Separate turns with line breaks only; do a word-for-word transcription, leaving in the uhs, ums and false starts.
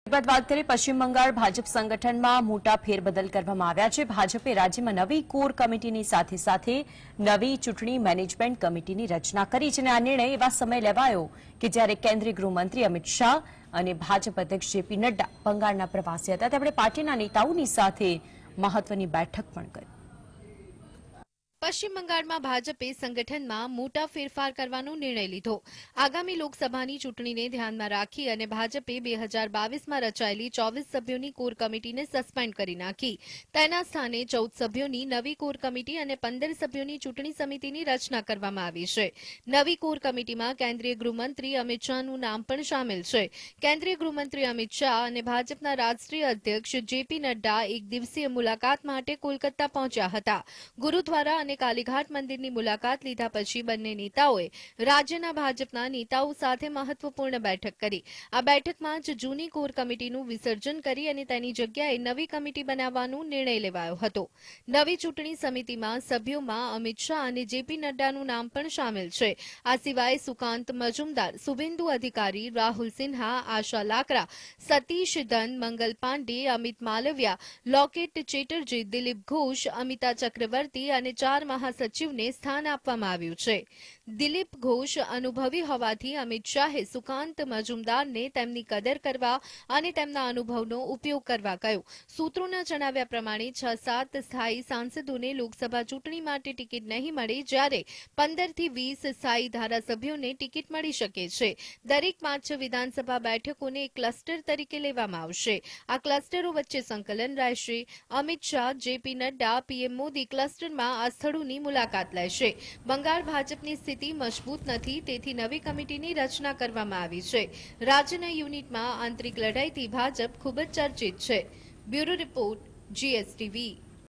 બાદ વાત કરીએ પશ્ચિમ બંગાળ ભાજપ સંગઠનમાં મોટા ફેરબદલ કરવામાં આવ્યા છે। ભાજપે રાજ્યમાં નવી કોર કમિટીની સાથે સાથે નવી ચૂંટણી મેનેજમેન્ટ કમિટીની રચના કરી છે અને આ નિર્ણય એવા સમય લેવાયો કે જ્યારે કેન્દ્રીય ગૃહમંત્રી અમિત શાહ અને ભાજપ અધ્યક્ષ જેપી નડ્ડા બંગાળના પ્રવાસે હતા। તેમણે પાર્ટીના નેતાઓની સાથે મહત્વની બેઠક પણ કરી।
પશ્ચિમ બંગાળમાં ભાજપે સંગઠનમાં મોટા ફેરફાર કરવાનો નિર્ણય લીધો। આગામી લોકસભાની ચૂંટણીને ધ્યાનમાં રાખી અને ભાજપે બે હજાર બાવીસમાં રચાયેલી ચોવીસ સભ્યોની કોર કમિટીને સસ્પેન્ડ કરી નાખી। તેના સ્થાને ચૌદ સભ્યોની નવી કોર કમિટી અને પંદર સભ્યોની ચૂંટણી સમિતિની રચના કરવામાં આવી છે। નવી કોર કમિટીમાં કેન્દ્રીય ગૃહમંત્રી અમિત શાહનું નામ પણ સામેલ છે। કેન્દ્રીય ગૃહમંત્રી અમિત શાહ અને ભાજપના રાષ્ટ્રીય અધ્યક્ષ જેપી નડ્ડા એક દિવસીય મુલાકાત માટે કોલકાતા પહોંચ્યા હતા। ગુરુદ્વારા અને કાલીઘાટ મંદિરની મુલાકાત લીધા પછી બંને નેતાઓએ રાજ્યના ભાજપના નેતાઓ સાથે મહત્વપૂર્ણ બેઠક કરી। આ બેઠકમાં જ જૂની કોર કમિટીનું વિસર્જન કરી અને તેની જગ્યાએ નવી કમિટી બનાવવાનો નિર્ણય લેવાયો હતો। નવી ચૂંટણી સમિતિમાં સભ્યોમાં અમિત શાહ અને જેપી નડ્ડાનું નામ પણ સામેલ છે। આ સિવાય સુકાંત મજુમદાર, શુભેન્દુ અધિકારી, રાહુલ સિન્હા, આશા લાકરા, સતીશ ધન, મંગલ પાંડે, અમિત માલવિયા, લોકેટ ચેટર્જી, દિલીપ ઘોષ, અમિતા ચક્રવર્તી અને ચાર મહાસચિવને સ્થાન આપવામાં આવ્યું છે। દિલીપ ઘોષ અનુભવી હોવાથી અમિત શાહે સુકાંત મજુમદારને તેમની કદર કરવા અને તેમના અનુભવનો ઉપયોગ કરવા કહ્યું। સૂત્રોના જણાવ્યા પ્રમાણે છ સાત સ્થાયી સાંસદોને લોકસભા ચૂંટણી માટે ટિકિટ નહીં મળે, જ્યારે પંદરથી વીસ સ્થાયી ધારાસભ્યોને ટિકિટ મળી શકે છે। દરેક પાંચ વિધાનસભા બેઠકોને એક ક્લસ્ટર તરીકે લેવામાં આવશે। આ ક્લસ્ટરો વચ્ચે સંકલન રહેશે। અમિત શાહ, જેપી નડ્ડા, પીએમ મોદી ક્લસ્ટરમાં આ સ્થળોની મુલાકાત લેશે। બંગાળ ભાજપની સ્થિતિ મજબૂત નથી, તેથી નવી કમિટીની રચના કરવામાં આવી છે। રાજ્યના યુનિટમાં આંતરિક લડાઈથી ભાજપ ખૂબ જ ચર્ચિત છે। Bureau report, GSTV.